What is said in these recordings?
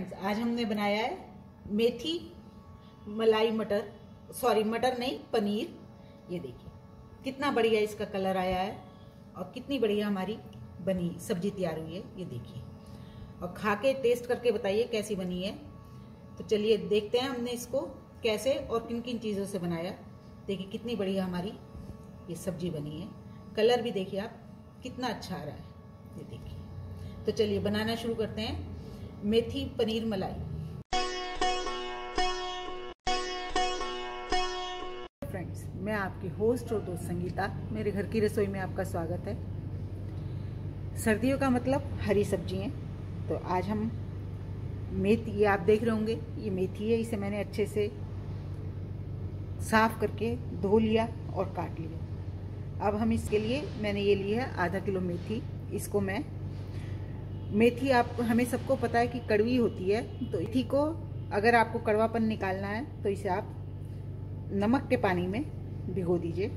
Friends, आज हमने बनाया है मेथी मलाई मटर, सॉरी मटर नहीं पनीर। ये देखिए कितना बढ़िया इसका कलर आया है और कितनी बढ़िया हमारी बनी सब्जी तैयार हुई है। ये देखिए और खा के टेस्ट करके बताइए कैसी बनी है। तो चलिए देखते हैं हमने इसको कैसे और किन किन चीज़ों से बनाया। देखिए कितनी बढ़िया हमारी ये सब्जी बनी है। कलर भी देखिए आप कितना अच्छा आ रहा है। ये देखिए, तो चलिए बनाना शुरू करते हैं मेथी पनीर मलाई। फ्रेंड्स, मैं आपकी होस्ट और दोस्त संगीता, मेरे घर की रसोई में आपका स्वागत है। सर्दियों का मतलब हरी सब्जी है। तो आज हम मेथी, ये आप देख रहे होंगे ये मेथी है, इसे मैंने अच्छे से साफ करके धो लिया और काट लिया। अब हम इसके लिए मैंने ये लिया है आधा किलो मेथी। इसको मैं मेथी, आप हमें सबको पता है कि कड़वी होती है, तो मेथी को अगर आपको कड़वापन निकालना है तो इसे आप नमक के पानी में भिगो दीजिए।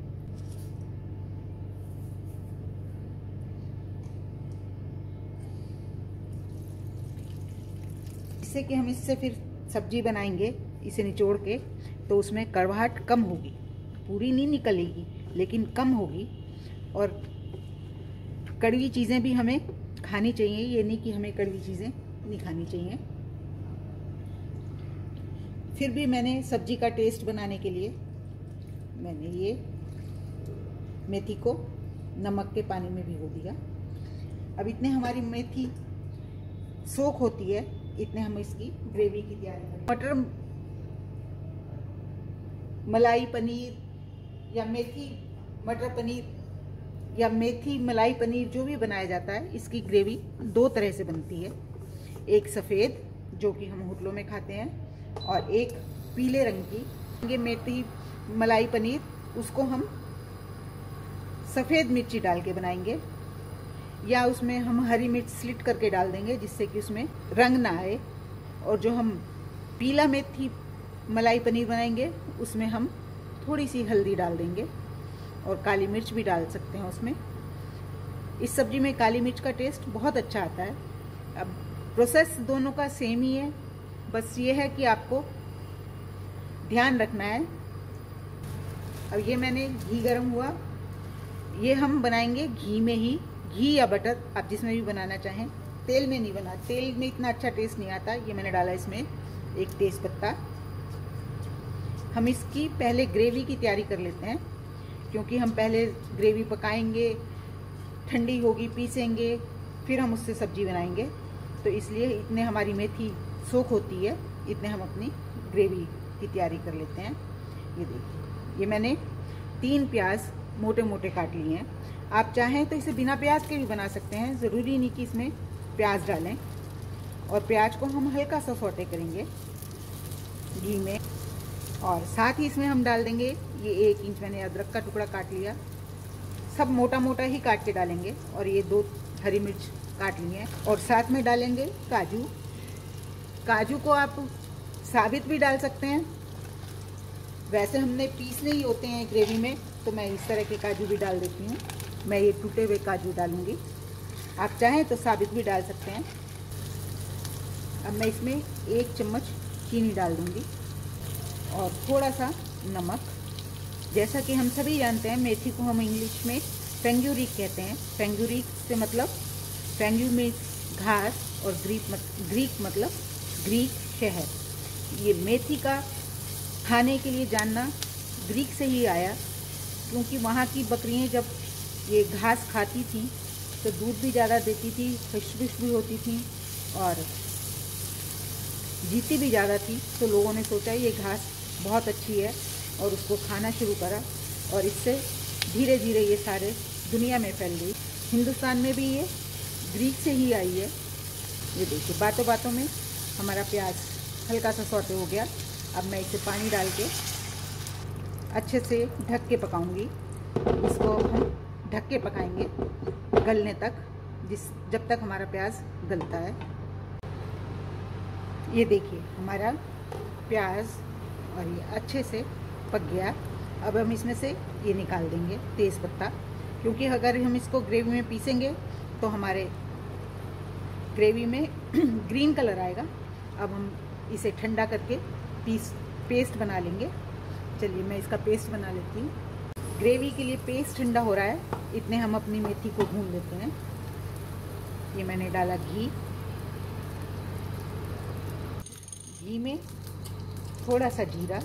इससे कि हम इससे फिर सब्जी बनाएंगे, इसे निचोड़ के, तो उसमें कड़वाहट कम होगी, पूरी नहीं निकलेगी लेकिन कम होगी। और कड़वी चीज़ें भी हमें खानी चाहिए, ये नहीं कि हमें कड़वी चीज़ें नहीं खानी चाहिए। फिर भी मैंने सब्जी का टेस्ट बनाने के लिए मैंने ये मेथी को नमक के पानी में भिगो दिया। अब इतने हमारी मेथी सोख होती है, इतने हम इसकी ग्रेवी की तैयारी करें। मटर मलाई पनीर या मेथी मटर पनीर या मेथी मलाई पनीर जो भी बनाया जाता है, इसकी ग्रेवी दो तरह से बनती है। एक सफ़ेद जो कि हम होटलों में खाते हैं, और एक पीले रंग की। ये मेथी मलाई पनीर, उसको हम सफ़ेद मिर्ची डाल के बनाएंगे, या उसमें हम हरी मिर्च स्लिट करके डाल देंगे जिससे कि उसमें रंग ना आए। और जो हम पीला मेथी मलाई पनीर बनाएंगे उसमें हम थोड़ी सी हल्दी डाल देंगे और काली मिर्च भी डाल सकते हैं उसमें। इस सब्जी में काली मिर्च का टेस्ट बहुत अच्छा आता है। अब प्रोसेस दोनों का सेम ही है, बस ये है कि आपको ध्यान रखना है। अब ये मैंने घी गरम हुआ, ये हम बनाएंगे घी में ही, घी या बटर आप जिसमें भी बनाना चाहें। तेल में नहीं बना, तेल में इतना अच्छा टेस्ट नहीं आता। ये मैंने डाला इसमें एक तेज पत्ता। हम इसकी पहले ग्रेवी की तैयारी कर लेते हैं, क्योंकि हम पहले ग्रेवी पकाएंगे, ठंडी होगी, पीसेंगे, फिर हम उससे सब्जी बनाएंगे। तो इसलिए इतने हमारी मेथी सोख होती है, इतने हम अपनी ग्रेवी की तैयारी कर लेते हैं। ये देखिए, ये मैंने 3 प्याज मोटे मोटे काट लिए हैं। आप चाहें तो इसे बिना प्याज के भी बना सकते हैं, ज़रूरी नहीं कि इसमें प्याज डालें। और प्याज को हम हल्का सा सौटे करेंगे घी में, और साथ ही इसमें हम डाल देंगे ये 1 इंच मैंने अदरक का टुकड़ा काट लिया। सब मोटा मोटा ही काट के डालेंगे। और ये 2 हरी मिर्च काट ली हैं, और साथ में डालेंगे काजू। काजू को आप साबित भी डाल सकते हैं, वैसे हमने पीसने ही होते हैं ग्रेवी में, तो मैं इस तरह के काजू भी डाल देती हूँ। मैं ये टूटे हुए काजू डालूंगी, आप चाहें तो साबित भी डाल सकते हैं। अब मैं इसमें 1 चम्मच चीनी डाल दूंगी और थोड़ा सा नमक। जैसा कि हम सभी जानते हैं, मेथी को हम इंग्लिश में फेंग्यूरिक कहते हैं। फेंग्यूरिक से मतलब, फेंग्यू में घास और ग्रीक मतलब ग्रीक शहर। ये मेथी का खाने के लिए जानना ग्रीक से ही आया, क्योंकि वहाँ की बकरियाँ जब ये घास खाती थी तो दूध भी ज़्यादा देती थी, खुशबू भी होती थी और जीती भी ज़्यादा थी। तो लोगों ने सोचा ये घास बहुत अच्छी है और उसको खाना शुरू करा, और इससे धीरे धीरे ये सारे दुनिया में फैल गई। हिंदुस्तान में भी ये ग्रीक से ही आई है। ये देखिए, बातों बातों में हमारा प्याज हल्का सा सौटे हो गया। अब मैं इसे पानी डाल के अच्छे से ढक के पकाऊंगी। इसको हम ढक के पकाएंगे गलने तक, जब तक हमारा प्याज गलता है। ये देखिए हमारा प्याज और ये अच्छे से पक गया। अब हम इसमें से ये निकाल देंगे तेज़ पत्ता, क्योंकि अगर हम इसको ग्रेवी में पीसेंगे तो हमारे ग्रेवी में ग्रीन कलर आएगा। अब हम इसे ठंडा करके पेस्ट बना लेंगे। चलिए मैं इसका पेस्ट बना लेती हूँ। ग्रेवी के लिए पेस्ट ठंडा हो रहा है, इतने हम अपनी मेथी को भून लेते हैं। ये मैंने डाला घी में थोड़ा सा जीरा,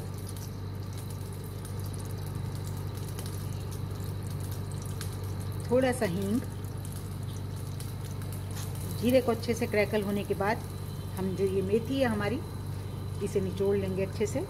थोड़ा सा हींग। जीरे को अच्छे से क्रैकल होने के बाद हम जो ये मेथी है हमारी, इसे निचोड़ लेंगे अच्छे से।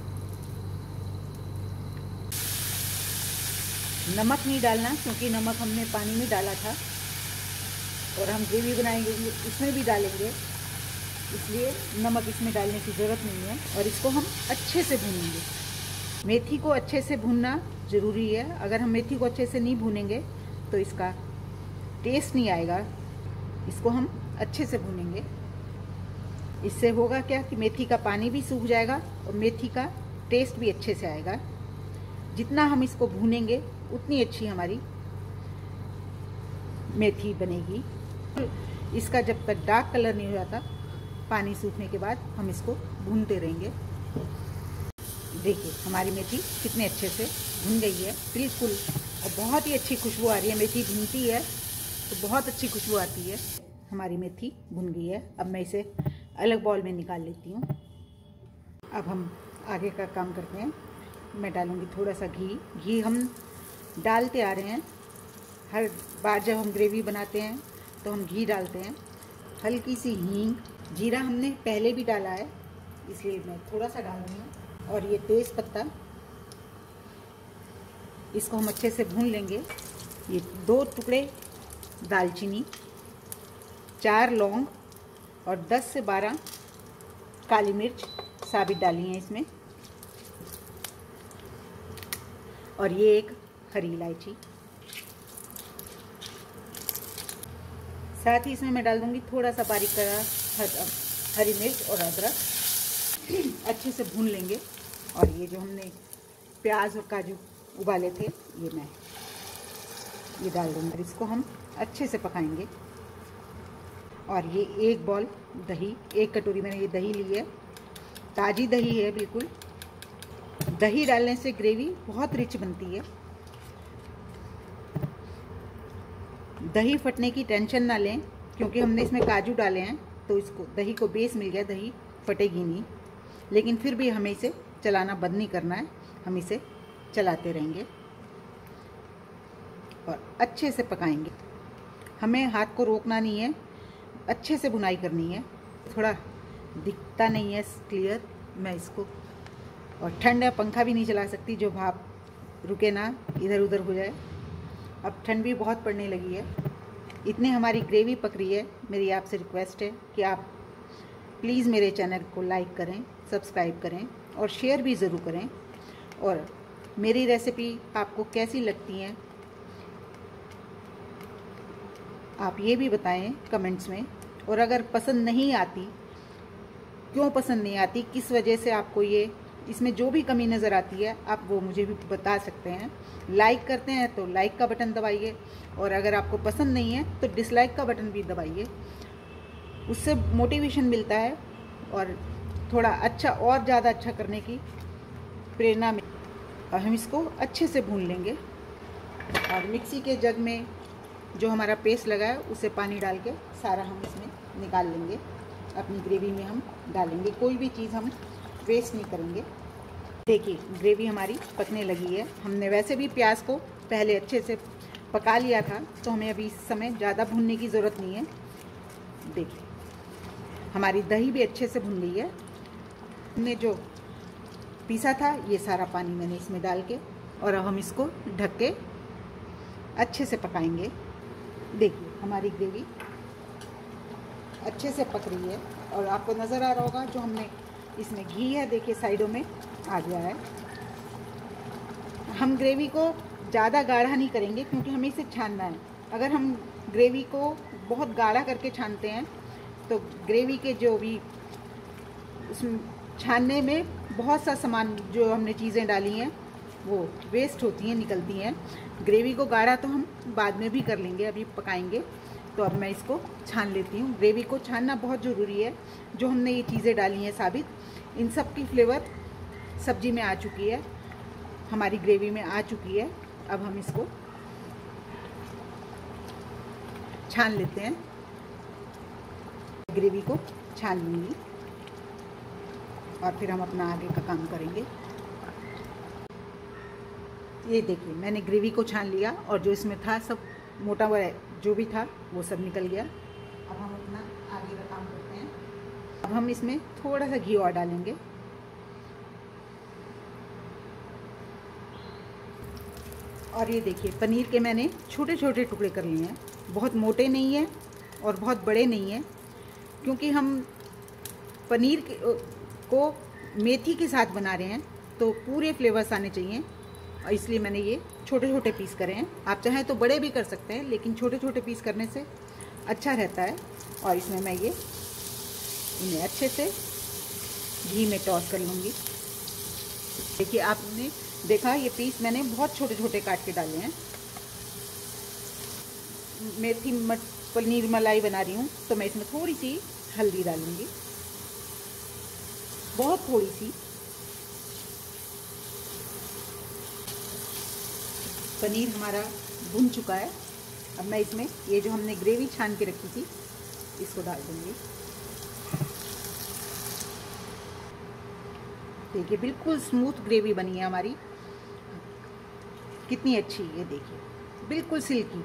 नमक नहीं डालना क्योंकि नमक हमने पानी में डाला था और हम ग्रेवी बनाएंगे इसमें भी डालेंगे, इसलिए नमक इसमें डालने की ज़रूरत नहीं है। और इसको हम अच्छे से भूनेंगे। मेथी को अच्छे से भूनना ज़रूरी है। अगर हम मेथी को अच्छे से नहीं भूनेंगे तो इसका टेस्ट नहीं आएगा। इसको हम अच्छे से भूनेंगे। इससे होगा क्या कि मेथी का पानी भी सूख जाएगा और मेथी का टेस्ट भी अच्छे से आएगा। जितना हम इसको भूनेंगे उतनी अच्छी हमारी मेथी बनेगी। इसका जब तक डार्क कलर नहीं हो जाता, पानी सूखने के बाद हम इसको भूनते रहेंगे। देखिए हमारी मेथी कितने अच्छे से भुन गई है बिल्कुल, और बहुत ही अच्छी खुशबू आ रही है। मेथी भुनती है तो बहुत अच्छी खुशबू आती है। हमारी मेथी भुन गई है। अब मैं इसे अलग बाउल में निकाल लेती हूँ। अब हम आगे का काम करते हैं। मैं डालूँगी थोड़ा सा घी हम डालते आ रहे हैं। हर बार जब हम ग्रेवी बनाते हैं तो हम घी डालते हैं। हल्की सी हींग, जीरा हमने पहले भी डाला है इसलिए मैं थोड़ा सा डाल रही हूँ। और ये तेज़ पत्ता, इसको हम अच्छे से भून लेंगे। ये 2 टुकड़े दालचीनी, 4 लौंग और 10 से 12 काली मिर्च साबित डाली हैं इसमें, और ये एक हरी इलायची। साथ ही इसमें मैं डाल दूंगी थोड़ा सा बारीक करा हरी मिर्च और अदरक। अच्छे से भून लेंगे। और ये जो हमने प्याज और काजू उबाले थे ये डाल दूंगी। इसको हम अच्छे से पकाएंगे। और ये 1 बाउल दही, 1 कटोरी मैंने ये दही ली है। ताज़ी दही है बिल्कुल। दही डालने से ग्रेवी बहुत रिच बनती है। दही फटने की टेंशन ना लें क्योंकि हमने इसमें काजू डाले हैं तो इसको दही को बेस मिल गया, दही फटेगी नहीं। लेकिन फिर भी हमें इसे चलाना बंद नहीं करना है, हम इसे चलाते रहेंगे और अच्छे से पकाएंगे। हमें हाथ को रोकना नहीं है, अच्छे से बुनाई करनी है। थोड़ा दिखता नहीं है क्लियर, मैं इसको, और ठंड है, पंखा भी नहीं चला सकती जो भाप रुके ना इधर उधर हो जाए। अब ठंड भी बहुत पड़ने लगी है। इतने हमारी ग्रेवी पक रही है। मेरी आपसे रिक्वेस्ट है कि आप प्लीज़ मेरे चैनल को लाइक करें, सब्सक्राइब करें और शेयर भी ज़रूर करें। और मेरी रेसिपी आपको कैसी लगती हैं आप ये भी बताएं कमेंट्स में। और अगर पसंद नहीं आती, क्यों पसंद नहीं आती, किस वजह से आपको ये इसमें जो भी कमी नज़र आती है आप वो मुझे भी बता सकते हैं। लाइक करते हैं तो लाइक का बटन दबाइए, और अगर आपको पसंद नहीं है तो डिसलाइक का बटन भी दबाइए। उससे मोटिवेशन मिलता है और थोड़ा अच्छा और ज़्यादा अच्छा करने की प्रेरणा मिलती है। और हम इसको अच्छे से भून लेंगे। और मिक्सी के जग में जो हमारा पेस्ट लगा है उसे पानी डाल के सारा हम इसमें निकाल लेंगे। अपनी ग्रेवी में हम डालेंगे, कोई भी चीज़ हम वेस्ट नहीं करेंगे। देखिए ग्रेवी हमारी पकने लगी है। हमने वैसे भी प्याज को पहले अच्छे से पका लिया था तो हमें अभी इस समय ज़्यादा भूनने की ज़रूरत नहीं है। देखिए हमारी दही भी अच्छे से भुन गई है। हमने जो पीसा था ये सारा पानी मैंने इसमें डाल के, और अब हम इसको ढक के अच्छे से पकाएंगे। देखिए हमारी ग्रेवी अच्छे से पक रही है और आपको नज़र आ रहा होगा जो हमने इसमें घी है, देखिए साइडों में आ गया है। हम ग्रेवी को ज़्यादा गाढ़ा नहीं करेंगे क्योंकि हमें इसे छानना है। अगर हम ग्रेवी को बहुत गाढ़ा करके छानते हैं तो ग्रेवी के जो भी उसमें छानने में बहुत सा सामान जो हमने चीज़ें डाली हैं वो वेस्ट होती हैं, निकलती हैं। ग्रेवी को गाढ़ा तो हम बाद में भी कर लेंगे, अभी पकाएंगे। तो अब मैं इसको छान लेती हूँ। ग्रेवी को छानना बहुत ज़रूरी है। जो हमने ये चीज़ें डाली हैं साबित, इन सब की फ्लेवर सब्जी में आ चुकी है, हमारी ग्रेवी में आ चुकी है। अब हम इसको छान लेते हैं। ग्रेवी को छान लूँगी और फिर हम अपना आगे का काम करेंगे। ये देखिए, मैंने ग्रेवी को छान लिया और जो इसमें था सब मोटा हुआ जो भी था वो सब निकल गया। अब हम अपना आगे का काम करते हैं। अब हम इसमें थोड़ा सा घी और डालेंगे। और ये देखिए, पनीर के मैंने छोटे छोटे टुकड़े कर लिए हैं। बहुत मोटे नहीं हैं और बहुत बड़े नहीं हैं, क्योंकि हम पनीर को मेथी के साथ बना रहे हैं तो पूरे फ्लेवर्स आने चाहिए, और इसलिए मैंने ये छोटे छोटे पीस करे हैं। आप चाहें तो बड़े भी कर सकते हैं, लेकिन छोटे छोटे पीस करने से अच्छा रहता है। और इसमें मैं ये इन्हें अच्छे से घी में टॉस कर लूँगी। देखिए, आपने देखा ये पीस मैंने बहुत छोटे छोटे काट के डाले हैं। मेथी पनीर मलाई बना रही हूँ तो मैं इसमें थोड़ी सी हल्दी डालूँगी, बहुत थोड़ी सी। पनीर हमारा भुन चुका है। अब मैं इसमें ये जो हमने ग्रेवी छान के रखी थी इसको डाल दूँगी। देखिए, बिल्कुल स्मूथ ग्रेवी बनी है हमारी, कितनी अच्छी। ये देखिए, बिल्कुल सिल्की।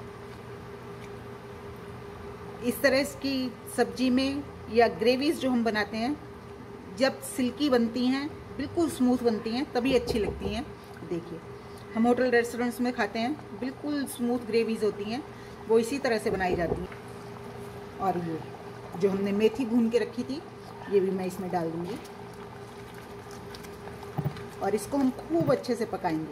इस तरह की सब्जी में या ग्रेवीज जो हम बनाते हैं, जब सिल्की बनती हैं, बिल्कुल स्मूथ बनती हैं, तभी अच्छी लगती हैं। देखिए, हम होटल रेस्टोरेंट्स में खाते हैं, बिल्कुल स्मूथ ग्रेवीज होती हैं, वो इसी तरह से बनाई जाती हैं। और ये जो हमने मेथी भून के रखी थी, ये भी मैं इसमें डाल दूँगी और इसको हम खूब अच्छे से पकाएंगे।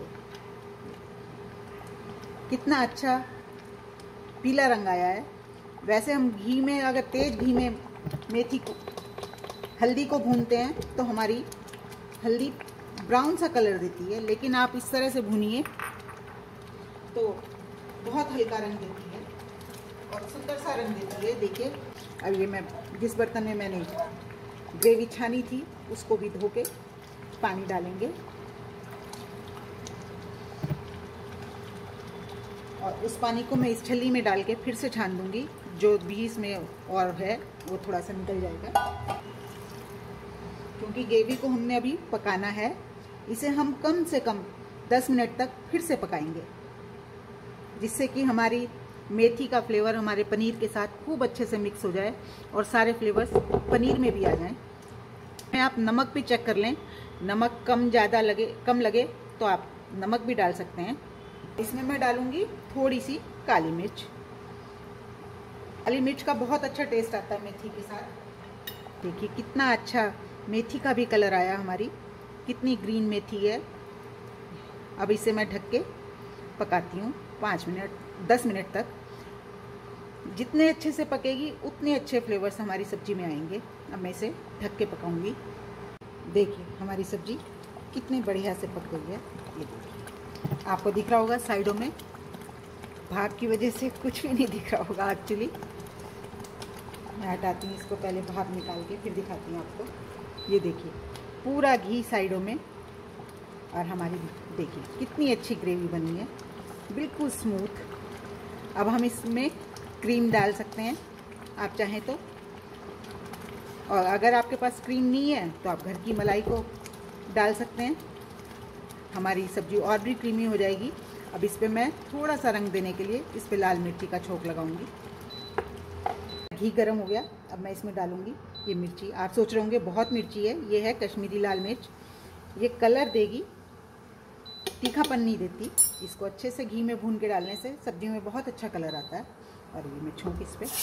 कितना अच्छा पीला रंग आया है। वैसे हम घी में, अगर तेज घी में मेथी को, हल्दी को भूनते हैं तो हमारी हल्दी ब्राउन सा कलर देती है, लेकिन आप इस तरह से भूनिए तो बहुत हल्का रंग देती है और सुंदर सा रंग देती है। देखिए, अब ये मैं जिस बर्तन में मैंने ग्रेवी छानी थी उसको भी धो के पानी डालेंगे और उस पानी को मैं इस छल्ली में डाल के फिर से छान दूंगी। जो भी इसमें और है वो थोड़ा सा निकल जाएगा, क्योंकि ग्रेवी को हमने अभी पकाना है। इसे हम कम से कम 10 मिनट तक फिर से पकाएंगे, जिससे कि हमारी मेथी का फ्लेवर हमारे पनीर के साथ खूब अच्छे से मिक्स हो जाए और सारे फ्लेवर्स पनीर में भी आ जाएं। आप नमक भी चेक कर लें, नमक कम लगे तो आप नमक भी डाल सकते हैं। इसमें मैं डालूंगी थोड़ी सी काली मिर्च। काली मिर्च का बहुत अच्छा टेस्ट आता है मेथी के साथ। देखिए, कितना अच्छा मेथी का भी कलर आया हमारी, कितनी ग्रीन मेथी है। अब इसे मैं ढक के पकाती हूँ 10 मिनट तक। जितने अच्छे से पकेगी उतने अच्छे फ्लेवर्स हमारी सब्जी में आएंगे। अब मैं इसे ढक के पकाऊंगी। देखिए, हमारी सब्जी कितनी बढ़िया से पक गई है। ये देखिए, आपको दिख रहा होगा साइडों में, भाप की वजह से कुछ भी नहीं दिख रहा होगा एक्चुअली। मैं हटाती हूँ इसको पहले, भाप निकाल के फिर दिखाती हूँ आपको। ये देखिए, पूरा घी साइडों में, और हमारी देखिए कितनी अच्छी ग्रेवी बनी है, बिल्कुल स्मूथ। अब हम इसमें क्रीम डाल सकते हैं आप चाहें तो, और अगर आपके पास क्रीम नहीं है तो आप घर की मलाई को डाल सकते हैं। हमारी सब्जी और भी क्रीमी हो जाएगी। अब इस पर मैं थोड़ा सा रंग देने के लिए इस पर लाल मिर्ची का छोंक लगाऊंगी। घी गर्म हो गया, अब मैं इसमें डालूंगी ये मिर्ची। आप सोच रहे होंगे बहुत मिर्ची है, ये है कश्मीरी लाल मिर्च। ये कलर देगी, तीखापन नहीं देती। इसको अच्छे से घी में भून के डालने से सब्जी में बहुत अच्छा कलर आता है। और ये मैं छोंक इस पर,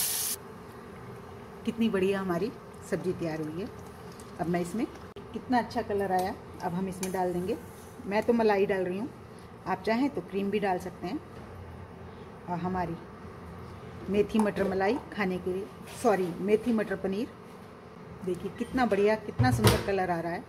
कितनी बढ़िया हमारी सब्जी तैयार हुई है। अब मैं इसमें, कितना अच्छा कलर आया। अब हम इसमें डाल देंगे, मैं तो मलाई डाल रही हूँ, आप चाहें तो क्रीम भी डाल सकते हैं। और हमारी मेथी मटर मलाई खाने के लिए, सॉरी मेथी मटर पनीर, देखिए कितना बढ़िया, कितना सुंदर कलर आ रहा है।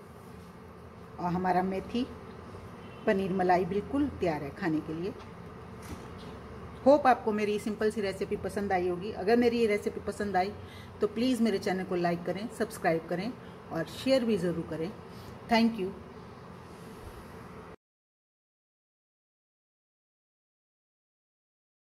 और हमारा मेथी पनीर मलाई बिल्कुल तैयार है खाने के लिए। होप आपको मेरी सिंपल सी रेसिपी पसंद आई होगी। अगर मेरी ये रेसिपी पसंद आई तो प्लीज़ मेरे चैनल को लाइक करें, सब्सक्राइब करें और शेयर भी ज़रूर करें। Thank you.